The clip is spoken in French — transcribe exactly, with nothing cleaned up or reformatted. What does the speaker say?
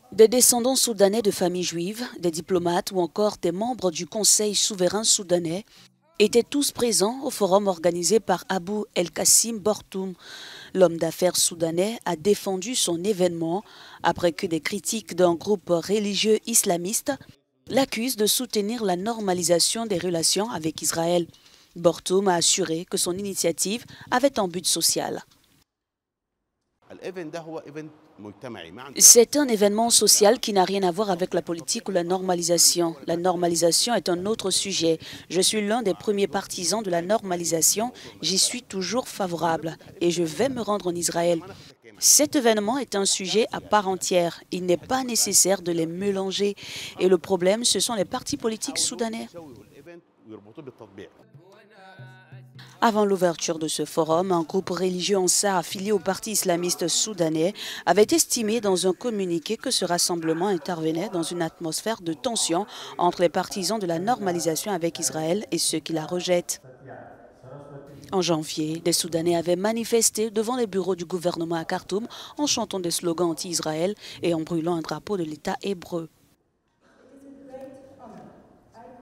Des descendants soudanais de familles juives, des diplomates ou encore des membres du Conseil souverain soudanais étaient tous présents au forum organisé par Abou El-Kassim Bortoum. L'homme d'affaires soudanais a défendu son événement après que des critiques d'un groupe religieux islamiste l'accusent de soutenir la normalisation des relations avec Israël. Bortoum a assuré que son initiative avait un but social. C'est un événement social qui n'a rien à voir avec la politique ou la normalisation. La normalisation est un autre sujet. Je suis l'un des premiers partisans de la normalisation. J'y suis toujours favorable et je vais me rendre en Israël. Cet événement est un sujet à part entière. Il n'est pas nécessaire de les mélanger. Et le problème, ce sont les partis politiques soudanais. Avant l'ouverture de ce forum, un groupe religieux Ansar affilié au parti islamiste soudanais avait estimé dans un communiqué que ce rassemblement intervenait dans une atmosphère de tension entre les partisans de la normalisation avec Israël et ceux qui la rejettent. En janvier, des Soudanais avaient manifesté devant les bureaux du gouvernement à Khartoum en chantant des slogans anti-Israël et en brûlant un drapeau de l'État hébreu.